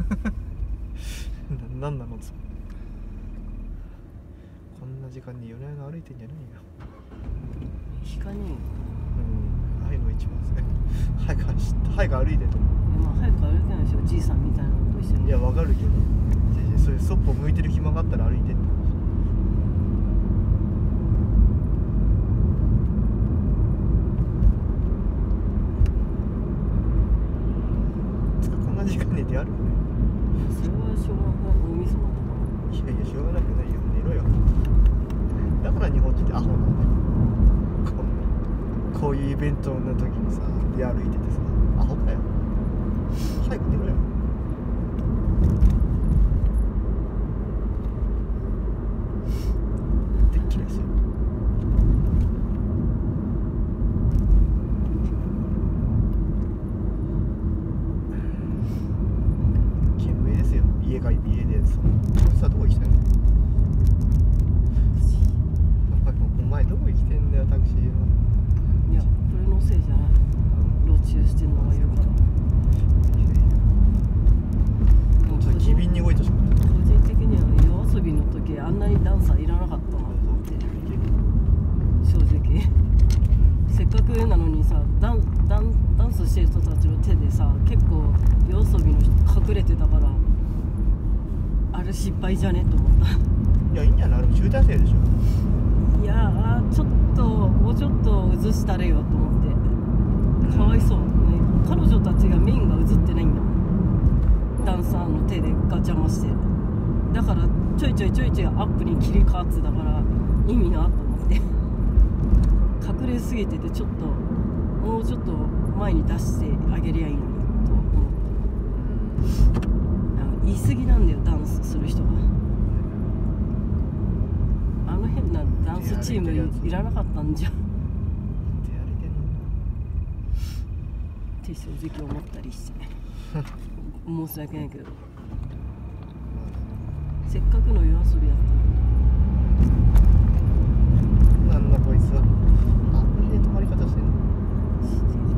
なんなのつこんな時間に夜な夜な歩いてんじゃないよ。 光に早く一番早く走って早く歩いてと。 まあ早く歩けないでしょ、じいさんみたいなのと一緒に。 いやわかるけど、そういうそっぽ向いてる暇があったら歩いてって。こんな時間寝てやる？ それはしょうがない、大晦日だから。 いやいやしょうがなくないよ、寝ろよ。だから日本人ってアホなんだよ。こういうイベントの時にさ出歩いててさ、アホかよ。早く寝ろよ。でっきりですよ。懸命ですよ。家でさ、こいつはどこ行きたいの？お前どこ行きてんだよ、タクシーは。 いや、これのせいじゃない。路駐してんのがいるから。 もうちょっと機敏に動いてほしかった。 個人的には夜遊びの時あんなにダンサーいらなかったなと思って、正直。せっかくなのにさ、ダンスしてる人たちの手でさ、結構夜遊びの人隠れてたから、あれ失敗じゃねと思った。 いや、いいんじゃない？あれも集大成でしょ。 いやー、ちょっともうちょっと映したれよと思って。かわいそう、ね、彼女たちがメインが映ってないんだもん。ダンサーの手でガチャマして、だからちょいちょいアップに切り替わってたから意味なと思って。隠れすぎてて、ちょっともうちょっと前に出してあげりゃいいのにと思った。言い過ぎなんだよ、ダンスする人が。あの変なダンスチームいらなかったんじゃんって正直思ったりして申し訳ないけど、せっかくの夜遊びだったのに。 なんだこいつは。あんなに止まり方してんの？